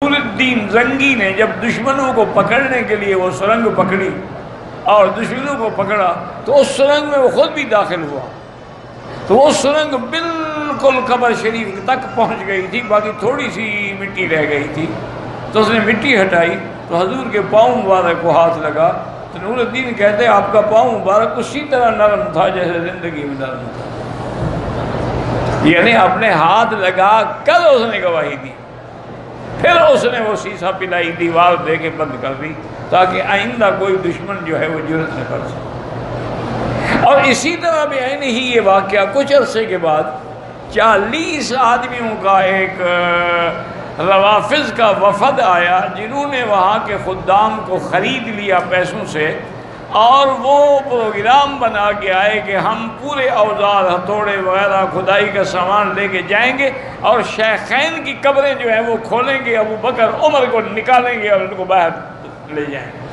الدین زنگی نے جب دشمنوں کو پکڑنے کے لیے وہ سرنگ پکڑی اور دشمنوں کو پکڑا تو اس سرنگ میں وہ خود بھی داخل ہوا، تو وہ سرنگ بالکل قبر شریف تک پہنچ گئی تھی، باقی تھوڑی سی مٹی رہ گئی تھی، تو اس نے مٹی ہٹائی تو حضور کے پاؤں مبارک کو ہاتھ لگا، تو نور الدین کہتے ہیں آپ کا پاؤں مبارک اسی طرح نرم تھا جیسے زندگی میں نرم تھا، یعنی اپنے ہاتھ لگا کر اس نے گواہی دی، پھر اس نے وہ سیسا پلائی دیوار دے کے بند کر دی تاکہ آئندہ کوئی دشمن جو ہے وہ جرأت نہ کر سکے۔ اور اسی طرح بھی عین ہی یہ واقعہ کچھ عرصے کے بعد 40 آدمیوں کا ایک روافض کا وفد آیا جنہوں نے وہاں کے خدام کو خرید لیا پیسوں سے، اور وہ پروگرام بنا کے آئے کہ ہم پورے اوزار ہتھوڑے وغیرہ کھدائی کا سامان لے کے جائیں گے اور شیخین کی قبریں جو ہیں وہ کھولیں گے، ابو بکر عمر کو نکالیں گے اور ان کو باہر لے جائیں گے۔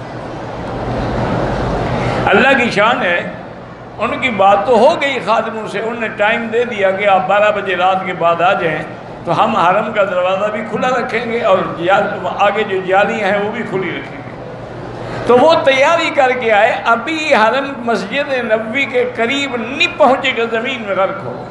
اللہ کی شان ہے، ان کی بات تو ہو گئی خادموں سے، انہوں نے ٹائم دے دیا کہ آپ 12 بجے رات کے بعد آ جائیں تو ہم حرم کا دروازہ بھی کھلا رکھیں گے اور آگے جو جالیاں ہیں وہ بھی کھلی رکھیں گے۔ تو وہ تیاری کر کے آئے، ابھی حرم مسجد نبوی کے قریب نہیں پہنچے کہ زمین میں غرق ہو۔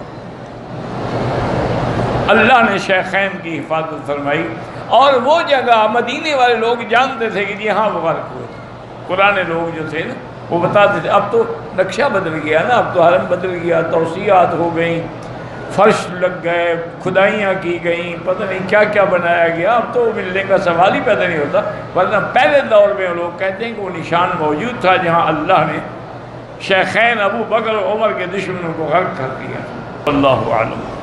اللہ نے شیخین کی حفاظت فرمائی، اور وہ جگہ مدینے والے لوگ جانتے تھے کہ جی ہاں وہ غرق ہوئے تھے، پرانے لوگ جو تھے نا وہ بتاتے تھے۔ اب تو نقشہ بدل گیا نا، اب تو حرم بدل گیا، توسیعات ہو گئیں، فرش لگ گئے، کھدائیاں کی گئیں، پتہ نہیں کیا کیا بنایا گیا، اب تو ملنے کا سوال ہی پیدا نہیں ہوتا، ورنہ پہلے دور میں لوگ کہتے ہیں کہ وہ نشان موجود تھا جہاں اللہ نے شیخین ابو بکر و عمر کے دشمنوں کو غرق کر دیا۔ اللہ اعلم۔